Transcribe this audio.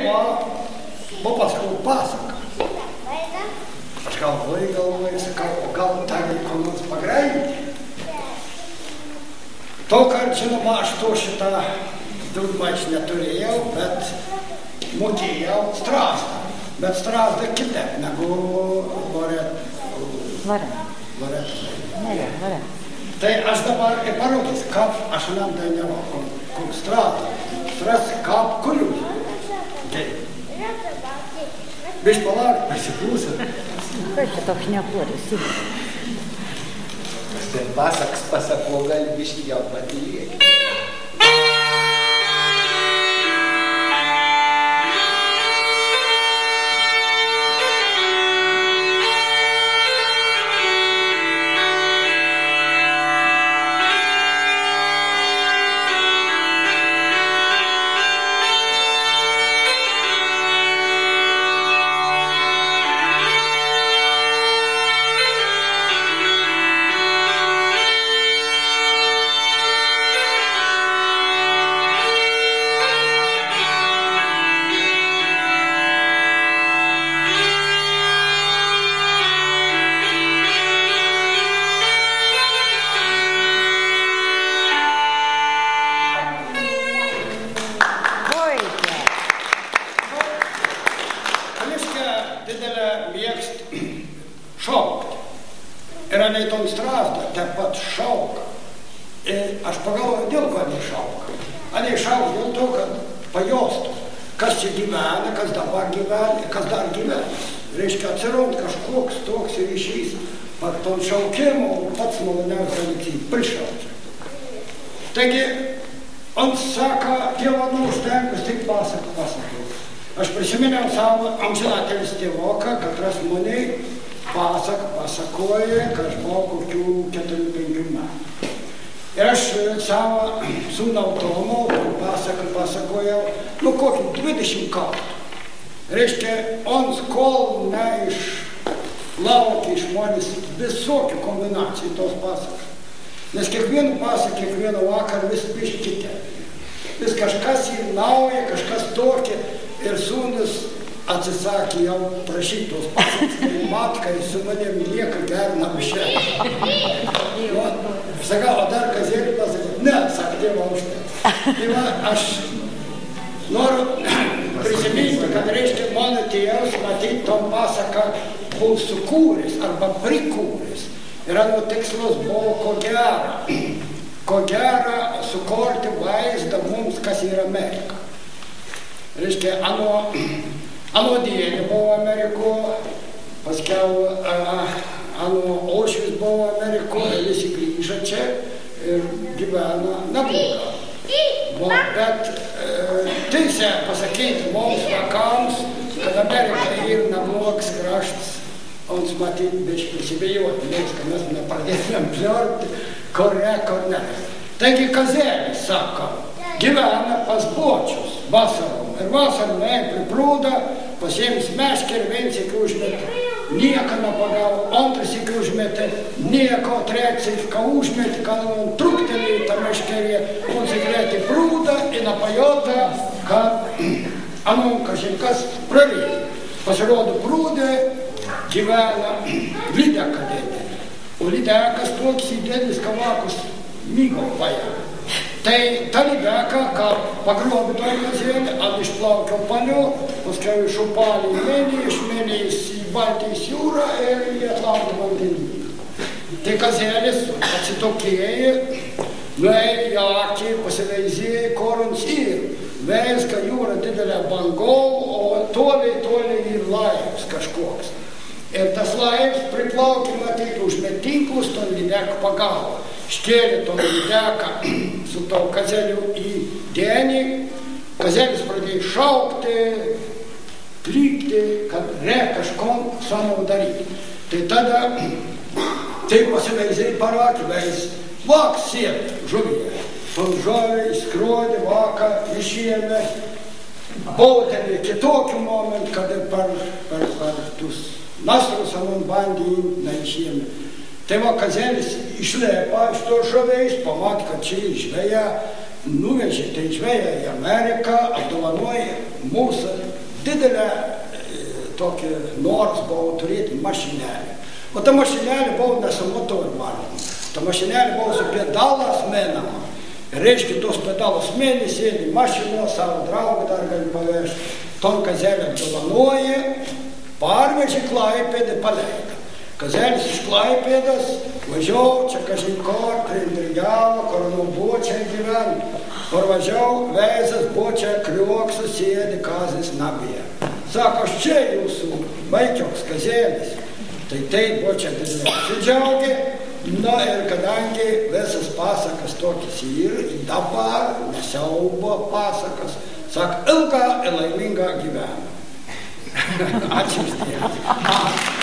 va, papaskau pasaka. Aš galvoju, sakau, gal tagi ko nors pagrainti. To kart, žinoma, aš to šitą daugmaž neturėjau, bet mokėjau strazdą. Bet strazdą kitaip negu Loreta. Tai aš dabar ir parodysiu, kaip aš anam dainavau, kur strazdą. Strazdą, kaip kuriu. Bišķi palauk, pasiklūsit. Kaip čia toks nepuoris? Ten pasakas pasako, gali bišķi jau patylėti. Aš pagalvoju, dėl ko nešauka. Nešauka dėl to, kad pajostų, kas čia gyvena, kas dabar gyvena, kas dar gyvena. Reiškia, atsiraunt kažkoks toks ryšys, pat tom šaukimu, pats maloniausias dalykas prišaučia. Taigi, on sako, Dievo neužtenkus, tik pasakau. Aš prisiminiau savo amžinatelis tėvoką, kad rasmoniai pasakoja, kad aš buvau kokių 4-5 metų. Ir aš savo sūnau Tomu pasakojau, kokį 20 kartų. Reiškia, on kol neišlaukė iš žmonės visokių kombinacijų tos pasakas. Nes kiekvieną pasaką, kiekvieną vakarą vis biškį kitaip. Vis kažkas į naują, kažkas tokį. Ir sūnus atsisakė jau prašyti tos pasakas. Matkai su manėm nieko gerą namušė. Sakau, o dar kazėlį pasakyti? Ne, sakė, Dievo užtenka. Tai va, aš noriu prisiminti, kad reiškia mano tėvas, matyti, tom pasaką buvo sukūręs arba prikūręs. Ir tikslus buvo ko gera sukurti vaizdą mums, kas yra Amerika. Reiškia, ano dienį buvo Amerikoje, paskiau Aušvis buvo Amerikoje, visi grįžo čia ir gyvena neblogą. Bet teisė pasakyti mums vakams, kad Amerika yra neblogas kraštas, ons matyti biškai prisibijoti, kad mes nepradėtumėm pliorti, kur ne. Taigi kazėlis, sako, gyvena pas bočius vasarom. Ir vasarom priprūda, pasiems meškį ir viens iki užmetė. Nieko nepagavo, antras iki užmetė, nieko, trečias iki užmetė, kad on truktelė tą meškerį, on sigrėti prūdą ir napajota, kad anon kažinkas prarėjo. Pasirodo prūdė, gyvena lydeka dėdė. O lydekas toks įdėdis kavakus mygo paja. Tai ta lydeka, ką pagrobė toj kazėlį, išplaukė paliu, paskui iš upalį mėnį, iš mėnės į Baltijos jūrą ir į Atlanto vandenį. Tai kazėlis atsitokėjo, nuėjo į akį, pasiveizėjo korons ir veizka jūra didelė bangol, o toliai ir laivas kažkoks. Ir tas laivas priplaukė, matyti, užmet tinklus, to lydeką pagavo. Škėlė to lydeką su to kazeliu į denį. Kazelis pradėjo šaukti, klykti, kad kažkom savo daryti. Tai tada taip pasiveizė parakė, veis vak sėt žuvyje. Tom žuviai skrodė vaką, išėmė, bautelė kitokių momentų, kad per tus nasrus anon bandį neišėmė. Tai va kazelis išlėpa iš to žuviais, pamatė, kad čia žveja nuvežė, tai žveja į Ameriką, apdovanoja mūsų didelę tokį noras buvo turėti mašinėlį. O ta mašinėlė buvo ne su motoru varoma. Ta mašinėlė buvo su pedalas menama. Reiškia, tos pedalas meni, sėdi mašino, savo draugą dar gali pavežti. Ton kazelę dovanoja, parvežė Klaipėdą, paleido. Kazelis iš Klaipėdas, važiau, čia kažin kur, Trindrigavo, Koronu buvo čia gyventi. Parvažiau, veizas buvo čia, krioksu sėdi Kazis nabėje. Sako, aš čia jūsų vaikioks Kazelis. Tai buvo čia didelė. Sidžiaugė, na ir kadangi visas pasakas tokis ir dabar, nesiaubo pasakas, sako, ilgą ir laimingą gyvenimą. Ačiū.